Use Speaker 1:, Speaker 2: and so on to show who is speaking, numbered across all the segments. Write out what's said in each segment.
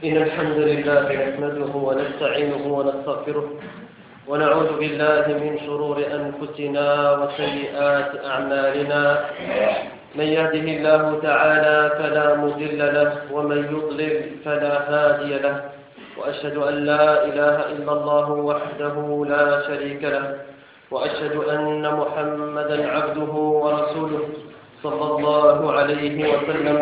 Speaker 1: إن الحمد لله نحمده ونستعينه ونستغفره ونعوذ بالله من شرور أنفسنا وسيئات أعمالنا. من يهده الله تعالى فلا مضل له ومن يضلل فلا هادي له، وأشهد أن لا إله إلا الله وحده لا شريك له، وأشهد أن محمدا عبده ورسوله صلى الله عليه وسلم.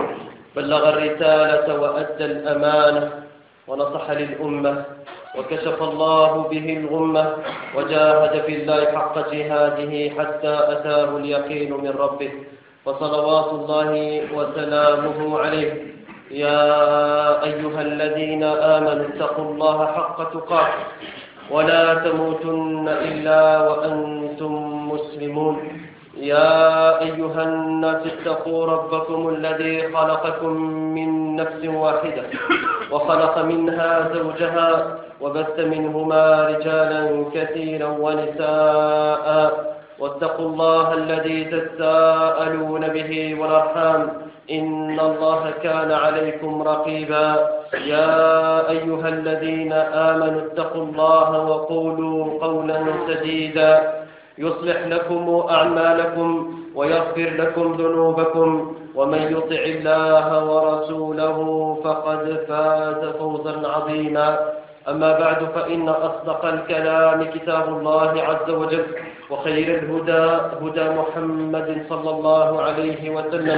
Speaker 1: بلغ الرسالة وأدى الأمانة ونصح للأمة وكشف الله به الغمة، وجاهد في الله حق جهاده حتى أتاه اليقين من ربه، فصلوات الله وسلامه عليه. يا أيها الذين آمنوا اتقوا الله حق تقاته ولا تموتن إلا وأنتم مسلمون. يا أيها الناس اتقوا ربكم الذي خلقكم من نفس واحدة وخلق منها زوجها وبث منهما رجالا كثيرا ونساء، واتقوا الله الذي تساءلون به والأرحام إن الله كان عليكم رقيبا. يا أيها الذين آمنوا اتقوا الله وقولوا قولا سديدا يصلح لكم أعمالكم ويغفر لكم ذنوبكم، ومن يطع الله ورسوله فقد فاز فوزا عظيما. أما بعد، فإن أصدق الكلام كتاب الله عز وجل، وخير الهدى هدى محمد صلى الله عليه وسلم،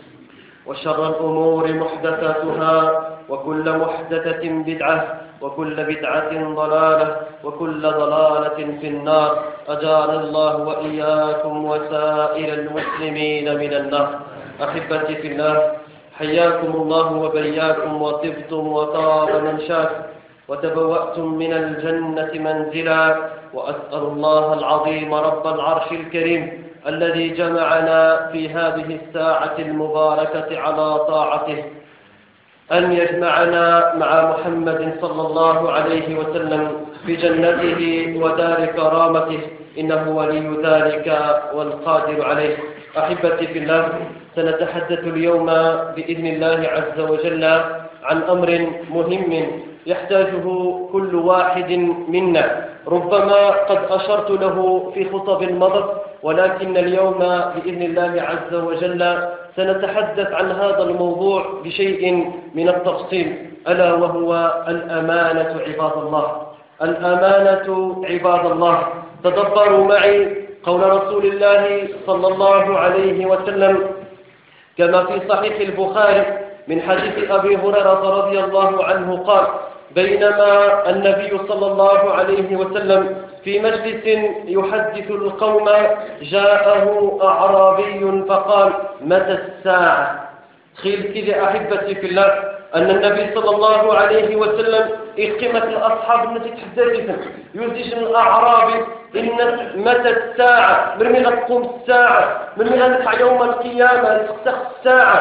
Speaker 1: وشر الأمور محدثاتها، وكل محدثة بدعة، وكل بدعة ضلالة، وكل ضلالة في النار. أجارنا الله وإياكم وسائر المسلمين من النار. أحبتي في الله، حياكم الله وبياكم، وطبتم وطاب منشاكم، وتبوأتم من الجنة منزلا. وأسأل الله العظيم رب العرش الكريم الذي جمعنا في هذه الساعة المباركة على طاعته أن يجمعنا مع محمد صلى الله عليه وسلم في جنته ودار كرامته، إنه ولي ذلك والقادر عليه. أحبتي في الله، سنتحدث اليوم بإذن الله عز وجل عن أمر مهم يحتاجه كل واحد منا. ربما قد أشرت له في خطب مضت، ولكن اليوم بإذن الله عز وجل سنتحدث عن هذا الموضوع بشيء من التفصيل، ألا وهو الأمانة. عباد الله، الأمانة عباد الله. تدبروا معي قول رسول الله صلى الله عليه وسلم كما في صحيح البخاري من حديث أبي هريرة رضي الله عنه قال: بينما النبي صلى الله عليه وسلم في مجلس يحدث القوم جاءه أعرابي فقال: متى الساعة؟ تخيل كذا أحبتي في الله أن النبي صلى الله عليه وسلم قيمة الأصحاب التي تحدثهم يزيج الأعرابي إن متى الساعة، من تقوم الساعة، من نفع يوم القيامة، تفتح الساعة.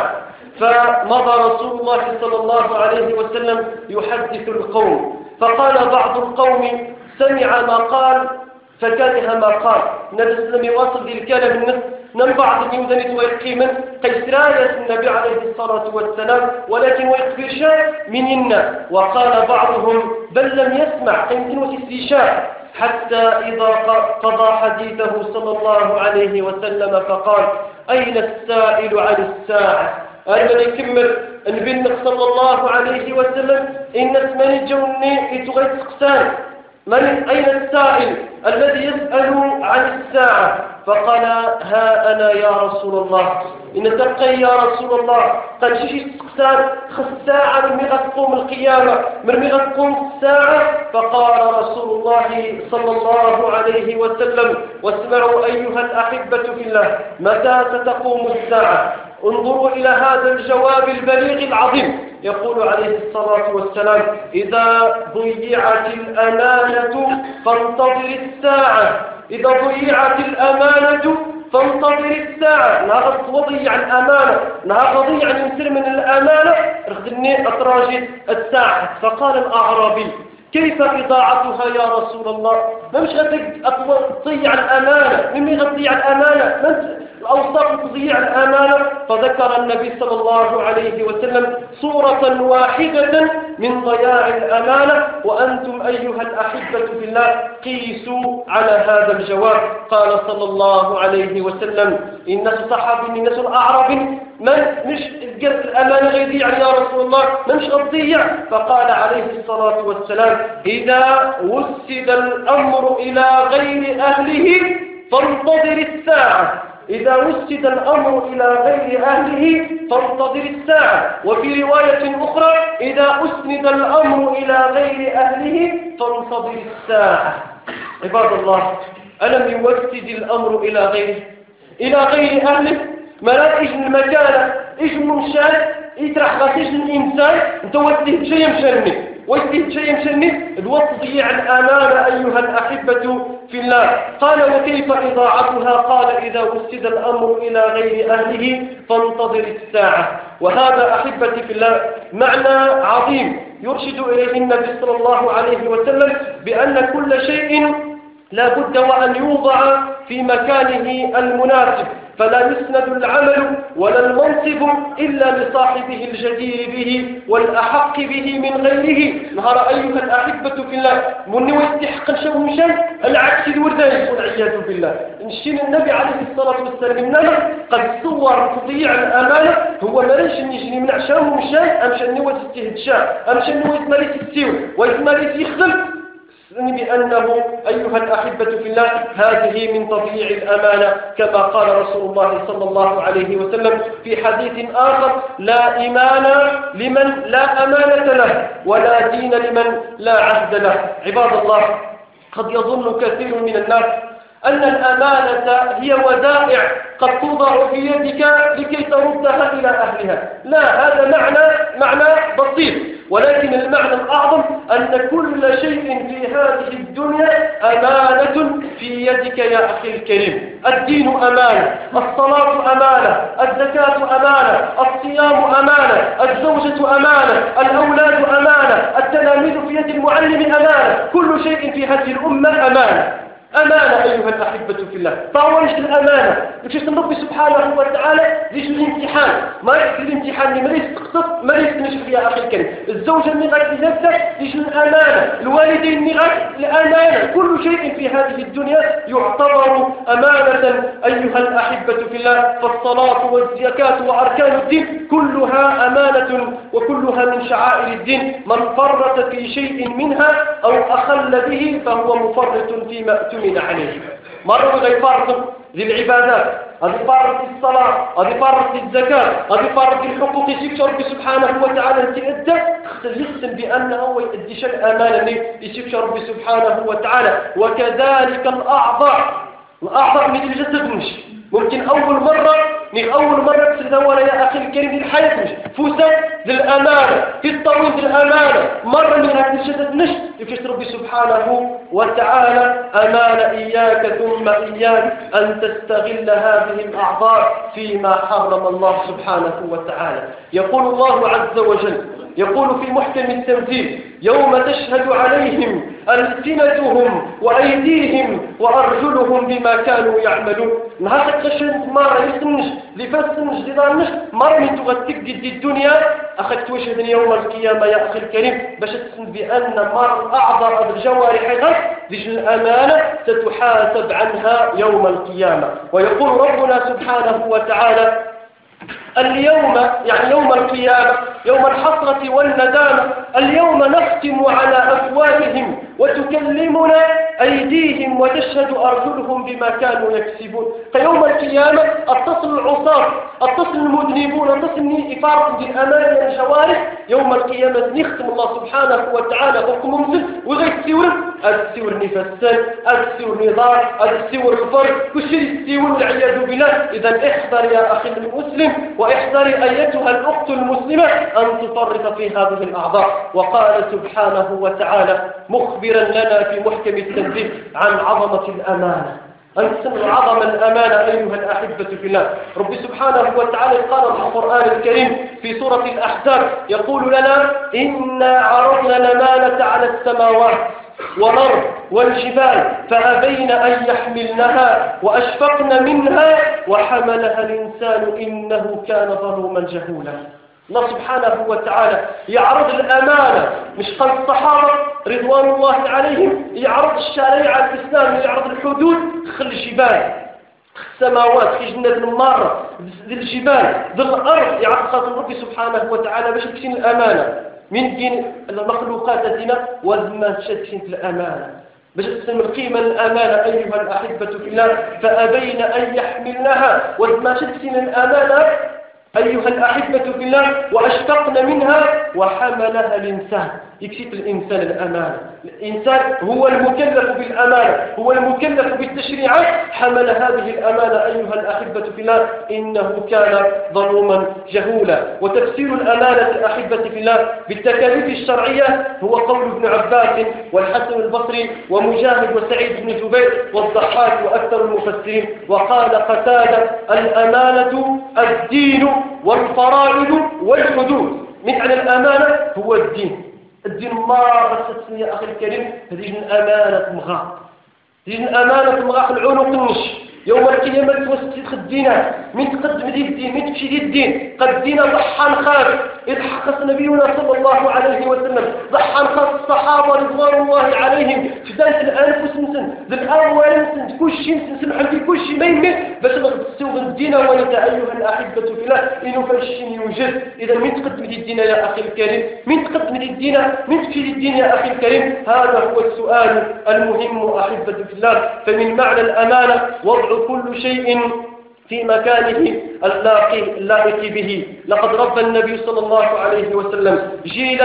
Speaker 1: فمضى رسول الله صلى الله عليه وسلم يحدث القوم، فقال بعض القوم: سمع ما قال فكره ما قال. النبي صلى الله عليه وسلم يواصل الكلام النص نم بعض الميودانيت ويقيما قيسراية النبي عليه الصلاة والسلام، ولكن ويقفر شاء من ينا. وقال بعضهم: بل لم يسمع يمكن استشاء، حتى إذا قضى حديثه صلى الله عليه وسلم فقال: أين السائل عن الساعة؟ أنا يكمل النبي صلى الله عليه وسلم إن اسمني جوني لتغيث قسان من أين السائل الذي يسأل عن الساعة؟ فقال: ها أنا يا رسول الله، إن تبقي يا رسول الله قد شيش تقسان خس الساعة من مغة تقوم القيامة، من مغة تقوم الساعة. فقال رسول الله صلى الله عليه وسلم: واسمعوا أيها الأحبة في الله، متى ستقوم الساعة؟ انظروا إلى هذا الجواب البليغ العظيم. يقول عليه الصلاة والسلام: إذا ضيعت الأمانة فانتظر الساعة. إذا ضيعت الأمانة فانتظر الساعة. نهار تضيع الأمانة، نهار تضيع نمسر من الأمانة، رخدني أتراجي الساعة. فقال الأعرابي: كيف إضاعتها يا رسول الله؟ ما مش غتضيع الأمانة، ممن غتضيع الأمانة؟ الأوصاف تضيع الأمانة، فذكر النبي صلى الله عليه وسلم صورة واحدة من ضياع الأمانة. وأنتم أيها الأحبة في الله قيسوا على هذا الجواب. قال صلى الله عليه وسلم: إن الصحابي من نسل أعرب من مش الأمانة غيضيع يا رسول الله، مش غضيع؟ فقال عليه الصلاة والسلام: إذا وسد الأمر إلى غير أهله فانتظر الساعة. إذا وسد الأمر إلى غير أهله فانتظر الساعة. وفي رواية أخرى: إذا أسند الأمر إلى غير أهله فانتظر الساعة. عباد الله، ألم يوسد الأمر إلى غير أهله؟ ملاك إجن المكانة إجن منشان يترح غسيج الإنسان أنت وسته شيء مشني الوقت ضيع الأمانة أيها الأحبة في الله. قال: وكيف إضاعتها؟ قال: إذا وسد الأمر إلى غير أهله فانتظر الساعة. وهذا أحبتي في الله معنى عظيم يرشد إليه النبي صلى الله عليه وسلم، بأن كل شيء لا بد وأن يوضع في مكانه المناسب، فلا يسند العمل ولا المنصب إلا لصاحبه الجدير به والأحق به من غيره. نهار أيها الأحبة في الله من يستحق شو مشان العكس الورداني والعياذ بالله. نشين النبي عليه الصلاة والسلام إنما قد صور تضيع الأمانة هو مريش نجني من عشان مشان أمشان نوز استهدشان أمشان نوز مريس السيو ويسمريس يخدم، بأنه أيها الأحبة في الله هذه من تضييع الأمانة، كما قال رسول الله صلى الله عليه وسلم في حديث آخر: لا إيمان لمن لا أمانة له، ولا دين لمن لا عهد له. عباد الله، قد يظن كثير من الناس أن الأمانة هي ودائع قد توضع في يدك لكي تردها إلى أهلها. لا، هذا معنى بسيط، ولكن المعنى الأعظم أن كل شيء في هذه الدنيا أمانة في يدك يا أخي الكريم. الدين أمانة، الصلاة أمانة، الزكاة أمانة، الصيام أمانة، الزوجة أمانة، الأولاد أمانة، التلاميذ في يد المعلم أمانة. كل شيء في هذه الأمة أمانة أيها الأحبة في الله. فهو ليش الأمانة؟ ليش ربي سبحانه وتعالى ليش الامتحان؟ ما يكفي الامتحان اللي ما يستقطب ما يستنشف يا أخي الكريم. الزوجة اللي غاية لنفسك ليش الأمانة؟ الوالدين اللي غاية الأمانة. كل شيء في هذه الدنيا يعتبر أمانة أيها الأحبة في الله. فالصلاة والزكاة وأركان الدين كلها أمانة وكلها من شعائر الدين. من فرط في شيء منها أو أخل به فهو مفرط فيما اؤتمن عليه. مرة غيفرط ذي العبادات، هذه فرط الصلاة، هذه فرط الزكاة، هذه فرط الحقوق يسيك ربي سبحانه وتعالى انت أدى يحسن بأنه هو يؤديش الأمانة اللي يسيك ربي سبحانه وتعالى. وكذلك الأعضاء من الجسد مش ممكن أول مرة تتدور يا أخي الكريم الحياة مش فوسة للأمانة، في الطويل للأمانة، مرة من هذه الجسد مش يفشت ربي سبحانه وتعالى أمانة إياك ثم إياك أن تستغل هذه الأعضاء فيما حرم الله سبحانه وتعالى. يقول الله عز وجل، يقول في محكم التنزيل: يوم تشهد عليهم ألسنتهم وأيديهم وأرجلهم بما كانوا يعملون. نهار تشهد مرة يسنج لفسنج لضانش مرة من تغتك الدنيا أخذت توشهد يوم القيامة يا أخي الكريم باش تسند بأن مرة أعضاء الجوارح ذي الأمانة ستحاسب عنها يوم القيامة. ويقول ربنا سبحانه وتعالى: اليوم يعني يوم القيامة يوم الحسرة والندامة، اليوم نختم على أفواههم وتكلمنا أيديهم وتشهد أرجلهم بما كانوا يكسبون. فيوم القيامة اتصل العصاة، اتصل المذنبون، اتصل إفارة بالأمان الجوارح. يوم القيامة نختم الله سبحانه وتعالى حكم ممثل وغير السور نفسان، السور نظار، السور الفرد، كل شيء السور والعياذ بالله. إذا احذر يا أخي المسلم واحذري أيتها الأخت المسلمة أن تفرط في هذه الأعضاء. وقال سبحانه وتعالى مخبرا لنا في محكم التنزيل عن عظمة الأمانة، أن تسمع عظم الأمانة أيها الأحبة في الله. رب سبحانه وتعالى قال في القرآن الكريم في سورة الأحزاب يقول لنا: إنا عرضنا الأمانة على السماوات والأرض والجبال فأبين أن يحملنها وأشفقن منها وحملها الإنسان إنه كان ظلوما جهولا. الله سبحانه وتعالى يعرض الأمانة، مش قال الصحابة رضوان الله عليهم يعرض الشريعة الإسلام، يعرض الحدود، خل الجبال، السماوات في جنة المارة، ذي الجبال، ذي الأرض يعرض خاطر ربي سبحانه وتعالى باش تكسين الأمانة من دين المخلوقات دينا وزما تكسين الأمانة باش تسلم القيمة الأمانة أيها الأحبة في الله فأبين أن يحملنها وزما تكسين الأمانة أيها الأحبة في الله وأشفقن منها وحملها الإنسان. يكسب الإنسان الأمانة، الإنسان هو المكلف بالأمانة، هو المكلف بالتشريعات، حمل هذه الأمانة أيها الأحبة في الله إنه كان ظلوما جهولا. وتفسير الأمانة أحبة في الله بالتكاليف الشرعية هو قول ابن عباس والحسن البصري ومجاهد وسعيد بن جبير والضحاك وأكثر المفسرين. وقال قتادة الأمانة الدين والفرائض والحدود. معنى الأمانة هو الدين. الدين مارست يا أخي الكريم هذه الأمانة مغاق، هذه الأمانة مغاق العنق النش يوم القيامة توسط خدينا من تقدم ذي الدين من تمشي ذي الدين قدينا ضحى خاف إذ حقق نبينا صلى الله عليه وسلم ضحى خاف الصحابة رضوان الله عليهم فداية الأنفس نسن ذي الأول نسن كل شيء نسمح في كل شيء ما يمل باش نغسوا الدين ولد أيها الأحبة في الله إنه فالشيء يوجد. إذا من تقدم ذي الدين يا أخي الكريم، من تقدم ذي الدين، من تمشي ذي الدين يا أخي الكريم، هذا هو السؤال المهم أحبة في الله. فمن معنى الأمانة وضع كل شيء في مكانه اللائق به. لقد ربى النبي صلى الله عليه وسلم جيلا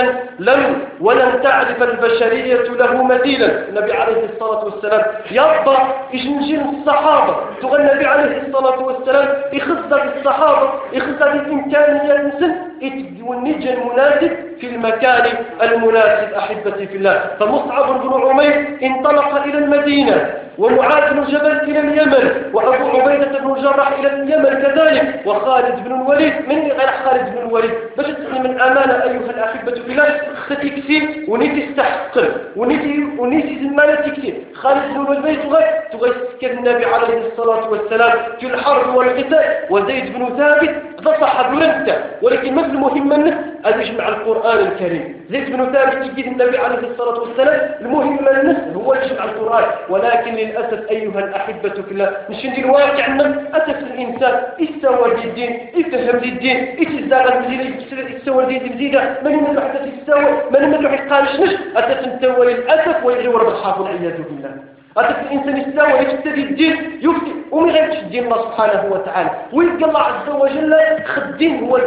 Speaker 1: ولن تعرف البشرية له مثيلا. النبي عليه الصلاة والسلام يرضى يجنجل الصحابة تغى النبي عليه الصلاة والسلام يخص الصحابة يخص الإمكانية الإنسان والنجى المناسب في المكان المناسب أحبتي في الله. فمصعب بن عمير انطلق إلى المدينة ومعاذ بن جبل إلى اليمن وأبو عبيدة بن الجراح إلى اليمن كذلك وخالد بن الوليد. من غير خالد بن الوليد باش تسلم الأمانة أيها الأحبة في الله خطي كثير ونيتي تستحق ونيتي زمانة كثير. خالد بن الوليد تغير سكر النبي عليه الصلاة والسلام في الحرب والقتال. وزيد بن ثابت ضصح بلنته ولكن ما المهم منه أن يجمع القرآن الكريم. زيد بن ثابت يجيد النبي عليه الصلاة والسلام المهم منه هو يجمع القرآن. ولكن للأسف أيها الأحبة في الله نشندي الواقع أن أسف الإنسان يستوى الدين يفهم الدين يتزاغل يستوى الدين مزيدة من يمدح حتى يستوى من يمدح يقالش نش أسف نتوى للأسف ويغيور بالحافظ والعياذ بالله. أسف الإنسان يستوى يتبتدي الدين يفتي ومن غير الدين الله سبحانه وتعالى ويلقى الله عز وجل خدين هو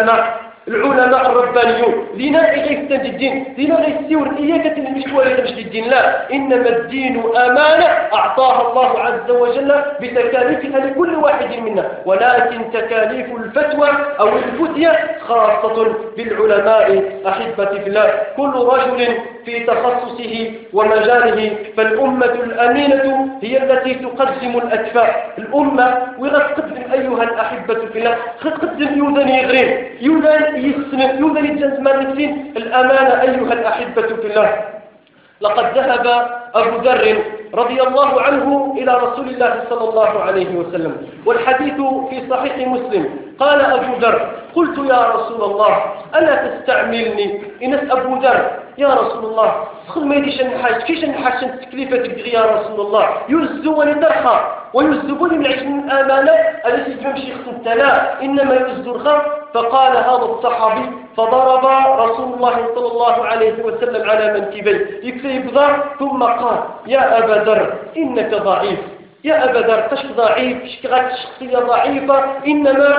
Speaker 1: العلماء الربانيون لنا غير الدين لنا غير السور إياك المشوار مش للدين لا إنما الدين أمانة أعطاها الله عز وجل بتكاليفها لكل واحد منا. ولكن تكاليف الفتوى أو الفتية خاصة بالعلماء أحبتي في الله. كل رجل في تخصصه ومجاله. فالأمة الأمينة هي التي تقدم الأكفاء. الأمة وغتقدم أيها الأحبة في الله تقدم يوذن يغرين يوذن يسلم يوذن الجنزمان نفسين الأمانة أيها الأحبة في الله. لقد ذهب أبو ذر رضي الله عنه إلى رسول الله صلى الله عليه وسلم والحديث في صحيح مسلم. قال أبو ذر قلت يا رسول الله ألا تستعملني؟ إنس أبو ذر يا رسول الله خذ ما يديش النحاش كيش النحاش تكليفتك يا رسول الله يزوني ترخى ويزبوني من عشر الأمانة التي تمشي خصنت لا إنما يزد الخر. فقال هذا الصحابي فضرب رسول الله صلى الله عليه وسلم على منكبيه يكفي بضر ثم قال يا أبا ذر إنك ضعيف. يا أبا ذر قش ضعيف شكغات شخصية ضعيفة إنما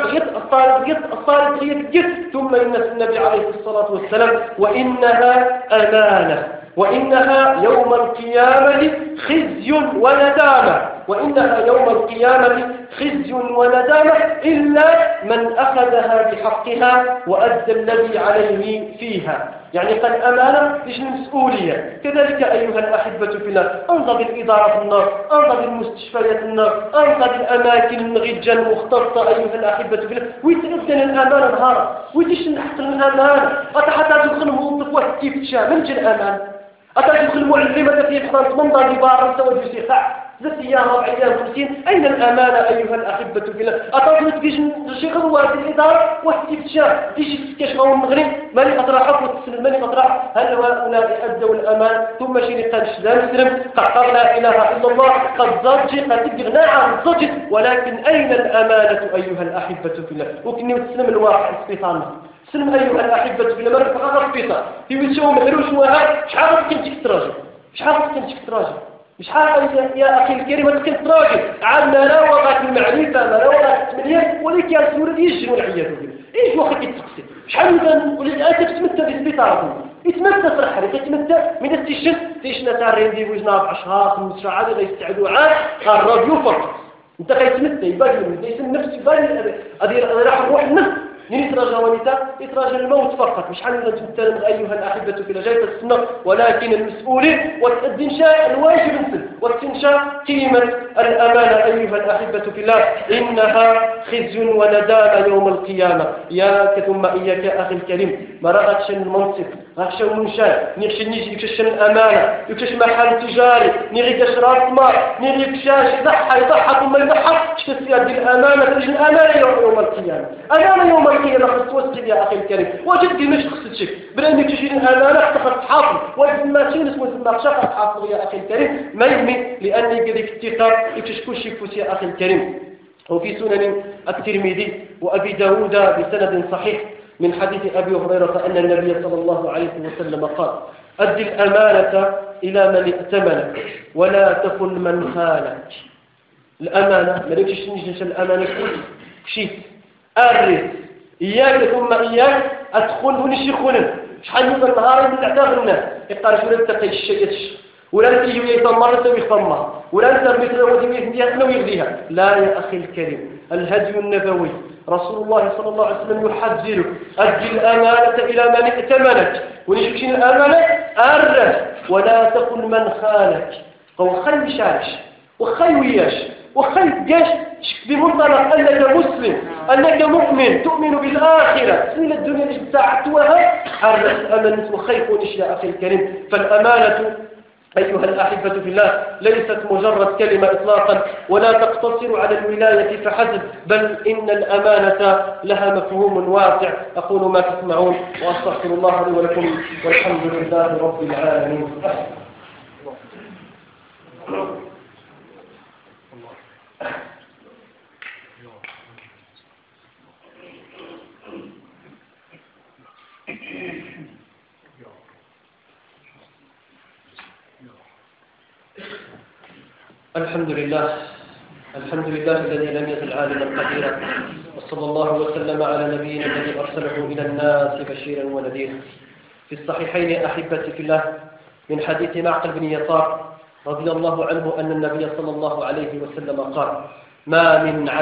Speaker 1: الصارت غير ثم إن النبي عليه الصلاة والسلام وإنها أمانة وإنها يوم القيامة خزي وندامة. وإنها يوم القيامة خزي وندامة إلا من أخذها بحقها وأدى الذي عليه فيها. يعني قد أمانة مش المسؤولية. كذلك أيها الأحبة في الله انظر الإدارة النار انظر المستشفيات النار انظر الأماكن الغجة المختصة أيها الأحبة في الله ويتأذن الأمانة نهارا ويتشن حق الأمانة حتى تدخل موظف واحد كيف تشاء من جل الأمانة أتدخل المعلمة في حضانة منظر لبار سوى في سيخاع ذات أيام 4 أيام 50. أين الأمانة أيها الأحبة في الله؟ أتطلت كيش شي غدوة في الإدارة واستفتشاء كيش كشغل المغرب ماني أطرحك وتسلم ماني أطرح هل هؤلاء أدوا الأمان ثم شيني قال شدان سلم قال لا إله إلا الله قد زرجي قد تقرنا عن زرجت ولكن أين الأمانة أيها الأحبة في الله؟ وكني تسلم الواقع السبيطان سلم أيها الأحبة في الله مرة فقط السبيطان في ويتشو مهروش وهذا شحال كنتك تراجع شحال كنتك تراجع مش حاجة يا أخي الكريم كنت راجل عندنا لا وقت المعرفة لا وقت التمنية وليك يا سورة يجي والعياذ بالله إيش وقت يتقصي شحال من أنت تتمتع بالسبيطار يتمتع في الحريق يتمتع من التيشن تيشنا تاع ريندي وجناب 10 15 عاد غيستعدوا عاد الراديو فقط أنت غيتمتع يبان ليس النفس يبان هذه راح نروح النفس من يتراجى ونساء يتراجى الموت فقط مش حنقدر نتكلم أيها الأحبة في لجاية السنة ولكن المسؤولين والإنشاء الواجب مثل واستنشاء قيمة الأمانة أيها الأحبة في الله إنها خزي وندامة يوم القيامة يا ثم إياك يا أخي الكريم ما رأتش المنصب غاكش المنشاء نيكش نيجي يكش الأمانة يكش محل تجاري نيغيكش راس مال نيغيكش يضحى ثم يضحى شكت يدي الأمانة تجي الأمانة يوم القيامة أمانة يوم القيامة خص توسل يا أخي الكريم وجدي مش خصتك بلانك تجي الأمانة خصك تحافظ وإذا ما شي اسمه ما شاف تحافظ يا أخي الكريم ما يهمي لأني قديك الثقة يكش كل شيء فوس يا أخي الكريم وفي سنن الترمذي وأبي داود بسند صحيح من حديث أبي هريرة أن النبي صلى الله عليه وسلم قال أدي الأمانة إلى من ائتمنك ولا تكن من خانك الأمانة ما لكش نجيش الأمانة شيء أرث إياك ثم إياك أدخل ونشيخون شحال يوصل نهار من تعتبر الناس يقال شو تتقي الشيء ولا تيجي ويتمر تسوي خمة ولا انت مثل ودي يديها ويغذيها لا يا أخي الكريم الهدي النبوي رسول الله صلى الله عليه وسلم يحذرك أدي الأمانة إلى من ائتمنك ونشكين الأمانة أرث ولا تكن من خانك وخي شارش وخي وياش وخي جاش بمنطلق أنك مسلم أنك مؤمن تؤمن بالآخرة سنة الدنيا اللي ساعدتها أرث أمانة وخيف ونش يا أخي الكريم فالأمانة أيها الأحبة في الله ليست مجرد كلمة إطلاقا ولا تقتصر على الولاية فحسب بل إن الأمانة لها مفهوم واسع أقول ما تسمعون وأستغفر الله لي ولكم والحمد لله رب العالمين. الحمد لله الذي لم يزل عالما قديرا وصلى الله وسلم على نبينا الذي أرسله إلى الناس بشيرا ونذيرا. في الصحيحين أحبتي في الله من حديث معقل بن يسار رضي الله عنه أن النبي صلى الله عليه وسلم قال ما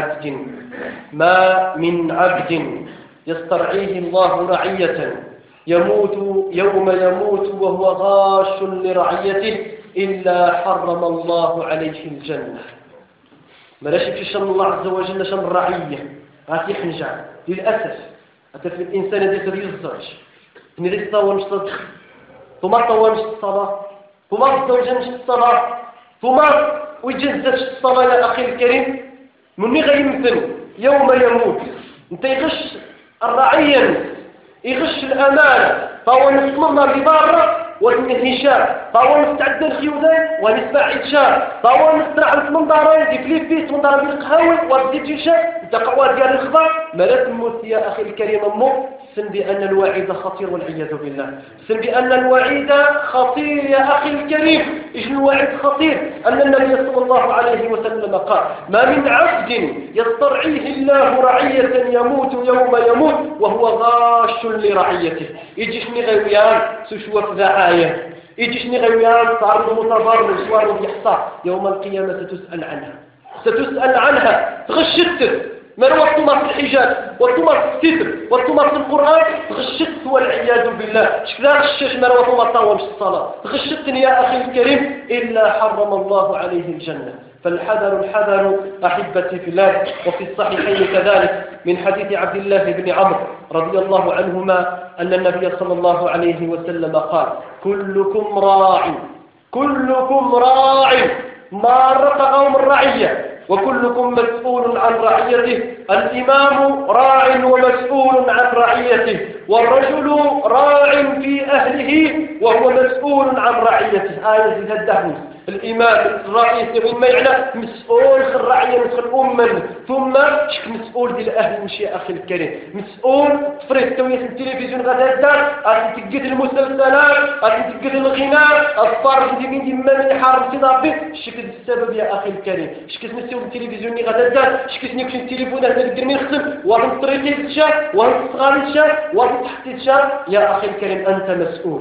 Speaker 1: من عبد يسترعيه الله رعية يوم يموت وهو غاش لرعيته إلا حرم الله عليه الجنة. ملاش في شأن الله عز وجل شأن الرعية غادي يحنجع للأسف حتى في الإنسان يدير يزرج نريد طوال صدق ثم طوال الصلاة ثم الزوجة الصلاة ثم ويجزش الصلاة يا أخي الكريم مني غيمثل يوم يموت انت يغش الرعية يغش الأمانة فهو نسمى ببارة والهشام فهو نستعد الخيوذان ونسمع عشاء فهو نسترع المنظرين دي فليبيس منظر بالقهاوي وردي جشاء تقوى ديال الخبار مالا تموت يا أخي الكريم أمو سن بأن الوعيد خطير والعياذ بالله سن بأن الوعيد خطير يا أخي الكريم إيش الوعيد خطير أن النبي صلى الله عليه وسلم قال ما من عبد يسترعيه الله رعية يموت يوم يموت وهو غاش لرعيته يجيشني غيويان سشوف ذعاية يجيشني غيويان صار متضرر صار يحصى يوم القيامة ستسأل عنها تغشتت من وقت ما في الحجاب وقت ما في الستر وقت ما في القرآن غشت والعياذ بالله شكذا غشش من وقت ما طاومش الصلاة غشتني يا أخي الكريم إلا حرم الله عليه الجنة فالحذر الحذر أحبتي في الله. وفي الصحيحين كذلك من حديث عبد الله بن عمرو رضي الله عنهما أن النبي صلى الله عليه وسلم قال: كلكم راع ما رقهم الرعية وكلكم مسؤول عن رعيته. الإمام راع ومسؤول عن رعيته، والرجل راع في أهله وهو مسؤول عن رعيته. آية الدهوس الإمام الرئيس من معنى مسؤول في الرعية مثل الأمة، ثم مسؤول ديال الأهل. مش يا أخي الكريم مسؤول تفريد توية التلفزيون غدا دار غادي تقد المسلسلات غادي تقد الغناء الصارف دي من ديما حارب تضربي. شكل السبب يا أخي الكريم شكل مسؤول التلفزيون غدا دار شكل نيكش التليفون هذا اللي من خصم وهم الطريقي تشا وهم الصغار تشا وهم تحت تشا. يا أخي الكريم أنت مسؤول.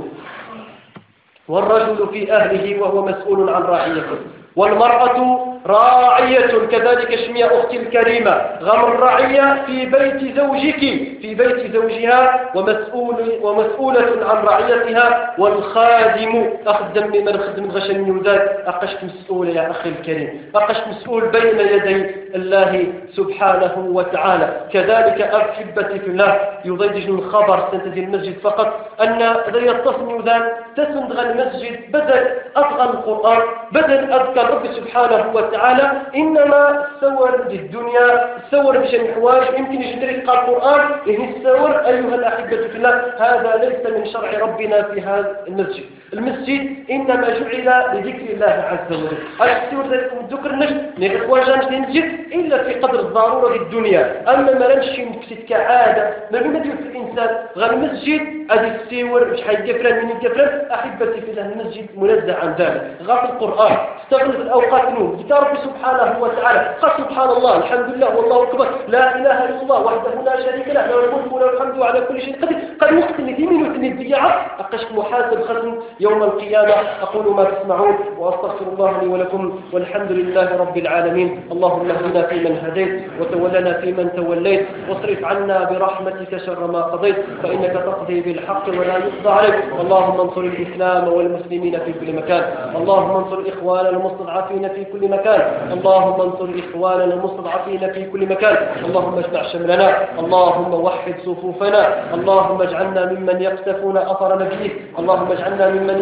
Speaker 1: والرجل في أهله وهو مسؤول عن رعيته، والمرأة راعية كذلك. شمية أختي الكريمة غم الرعية في بيت زوجك في بيت زوجها ومسؤولة عن رعيتها. والخادم أخدم من خدم غشن يوداد أقشت مسؤول يا أخي الكريم أقشت مسؤول بين يدي الله سبحانه وتعالى. كذلك أحبتي في الله يضيج الخبر سنتدي المسجد فقط أن ذي التصم يودان تسندغ المسجد بدل أطغى القرآن بدل أذكر رب سبحانه وتعالى. إنما السور للدنيا السور مشان الحواج يمكن يجدري تقرأ القرآن يعني السور أيها الأحبة في الله هذا ليس من شرع ربنا في هذا المسجد. المسجد إنما جعل لذكر الله عز وجل. السور ذكر النجم الحواج المسجد إلا في قدر الضرورة للدنيا. أما ما نمشي نكسد كعادة ما بندير في الإنسان غير المسجد هذه السور مش حيجفران من الجفران. أحبتي في الله المسجد منزه عن ذلك. غير القرآن استغل في الأوقات نوم ذكر ربي سبحانه وتعالى قال سبحان الله الحمد لله والله أكبر لا إله إلا الله وحده لا شريك له له الملك وله الحمد على كل شيء قدير. قد وقت اللي في منوت اللي الضياعة أقشك محاسب خصم يوم القيامة. أقول ما تسمعون وأستغفر الله لي ولكم والحمد لله رب العالمين. اللهم اهدنا فيمن هديت وتولنا فيمن توليت واصرف عنا برحمتك شر ما قضيت فإنك تقضي بالحق ولا يقضى عليك. اللهم انصر الإسلام والمسلمين في كل مكان. اللهم انصر إخواننا المستضعفين في كل مكان. اللهم انصر إخواننا المستضعفين في كل مكان. اللهم اجمع شملنا. اللهم وحد صفوفنا. اللهم اجعلنا ممن يقتفون أثر نبيك. اللهم اجعلنا ممن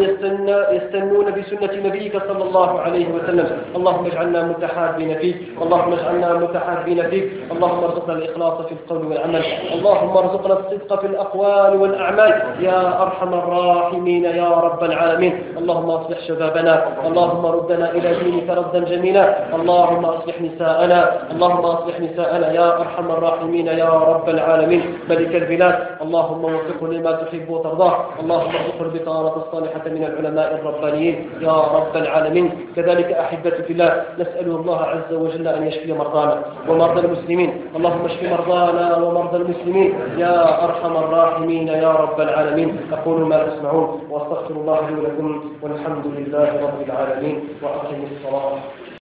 Speaker 1: يستنون بسنة نبيك صلى الله عليه وسلم. اللهم اجعلنا متحابين فيك. اللهم اجعلنا متحابين فيك. اللهم ارزقنا الإخلاص في القول والعمل. اللهم ارزقنا الصدق في الأقوال والأعمال يا أرحم الراحمين يا رب العالمين. اللهم اصلح شبابنا. اللهم ردنا إلى دينك ردا جميلا. اللهم اصلح نساءنا. اللهم اصلح نساءنا يا أرحم الراحمين يا رب العالمين. ملك البلاد اللهم وفقه لما تحب وترضاه. اللهم ارزقه البطانة الصالحة من العلماء الربانيين يا رب العالمين. كذلك أحبتي في الله نسأل الله عز وجل أن يشفي مرضانا ومرضى المسلمين. اللهم اشف مرضانا ومرضى المسلمين يا أرحم الراحمين يا رب العالمين. أقول ما تسمعون وأستغفر الله لي ولكم والحمد لله رب العالمين وأقم الصلاة.